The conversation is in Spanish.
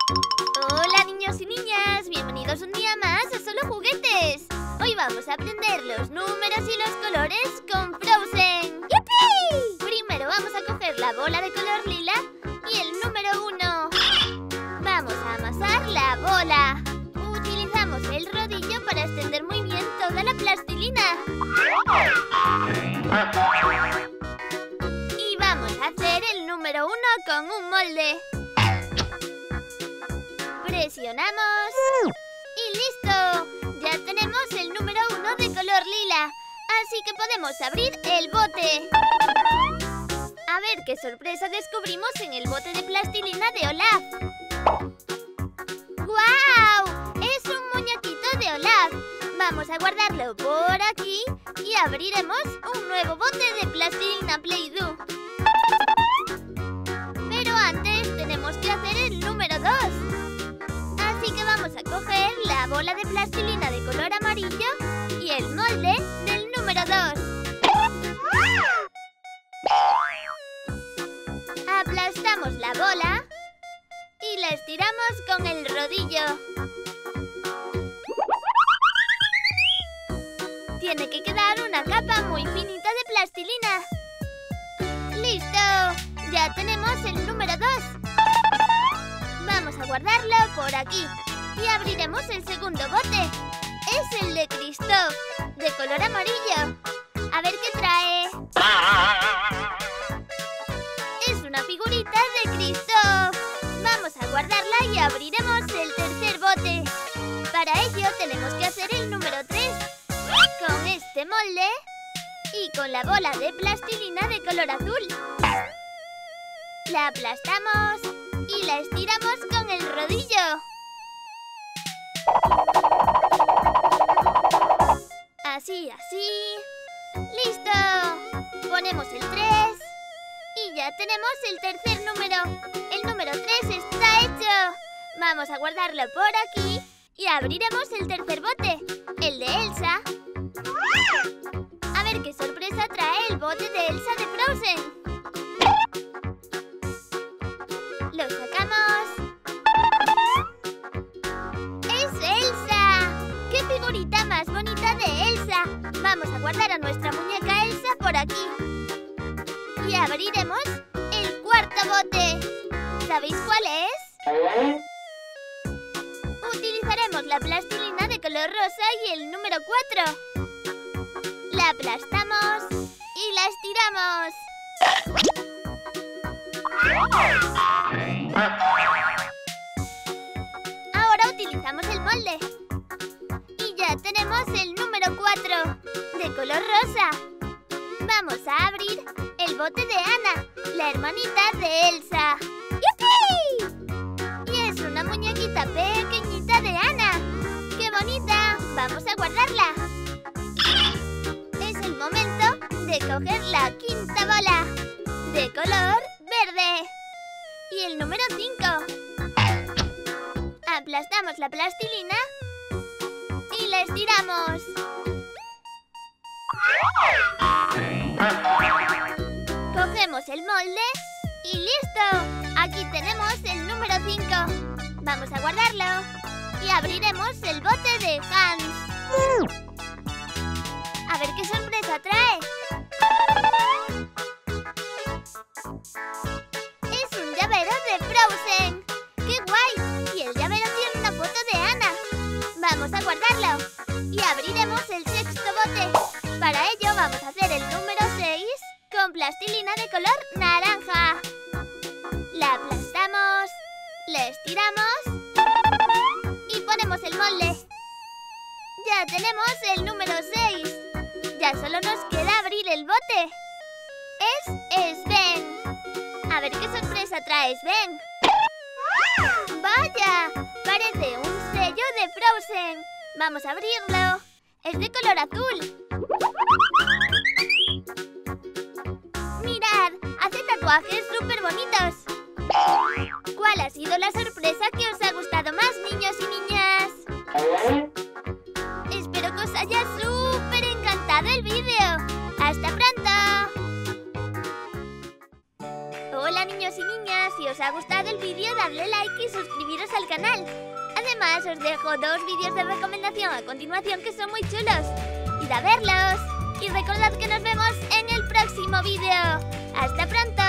Hola niños y niñas, bienvenidos un día más a Solo Juguetes. Hoy vamos a aprender los números y los colores con Frozen. ¡Yupi! Primero vamos a coger la bola de color lila y el número 1. Vamos a amasar la bola. Utilizamos el rodillo para extender muy bien toda la plastilina. Y vamos a hacer el número 1 con un molde. Presionamos y ¡listo! Ya tenemos el número 1 de color lila, así que podemos abrir el bote. A ver qué sorpresa descubrimos en el bote de plastilina de Olaf. ¡Guau! Es un muñequito de Olaf. Vamos a guardarlo por aquí y abriremos un nuevo bote de plastilina Play-Doh. Pero antes tenemos que hacer el número 2. Así que vamos a coger la bola de plastilina de color amarillo y el molde del número 2. Aplastamos la bola y la estiramos con el rodillo. Tiene que quedar una capa muy finita de plastilina. ¡Listo! Ya tenemos el número 2. Vamos a guardarlo por aquí y abriremos el segundo bote. Es el de Kristoff, de color amarillo. A ver qué trae. Es una figurita de Kristoff. Vamos a guardarla y abriremos el tercer bote. Para ello tenemos que hacer el número 3 con este molde y con la bola de plastilina de color azul. La aplastamos y la estiramos con el rodillo. Así, así. ¡Listo! Ponemos el 3 y ya tenemos el tercer número. El número 3 está hecho. Vamos a guardarlo por aquí y abriremos el tercer bote, el de Elsa. A ver qué sorpresa trae el bote de Elsa de Frozen. Lo sacamos. ¡Es Elsa! ¡Qué figurita más bonita de Elsa! Vamos a guardar a nuestra muñeca Elsa por aquí. Y abriremos el cuarto bote. ¿Sabéis cuál es? Utilizaremos la plastilina de color rosa y el número 4. La aplastamos y la estiramos. Ahora utilizamos el molde. Y ya tenemos el número 4, de color rosa. Vamos a abrir el bote de Anna, la hermanita de Elsa. ¡Yupi! Y es una muñequita pequeñita de Anna. ¡Qué bonita! Vamos a guardarla. Es el momento de coger la quinta bola, de color verde. Y el número 5. Aplastamos la plastilina y la estiramos. Cogemos el molde y ¡listo! Aquí tenemos el número 5. Vamos a guardarlo y abriremos el bote de Hans. A ver qué sorpresa trae. Es un llavero de Frozen. ¡Qué guay! Y el llavero tiene una foto de Anna. Vamos a guardarlo y abriremos el sexto bote. Para ello vamos a hacer el número 6 con plastilina de color naranja. La aplastamos, la estiramos y ponemos el molde. Ya tenemos el número 6. Ya solo nos queda abrir el bote. Es Sven. A ver qué sorpresa trae Sven. ¡Vaya! Parece un sello de Frozen. Vamos a abrirlo. Es de color azul. ¡Mirad! Hace tatuajes súper bonitos. ¿Cuál ha sido la sorpresa que os ha gustado más, niños y niñas? Espero que os haya súper encantado el vídeo. ¡Hasta pronto! Hola niños y niñas, si os ha gustado el vídeo dadle like y suscribiros al canal. Además, os dejo 2 vídeos de recomendación a continuación que son muy chulos. ¡Id a verlos! Y recordad que nos vemos en el próximo vídeo. ¡Hasta pronto!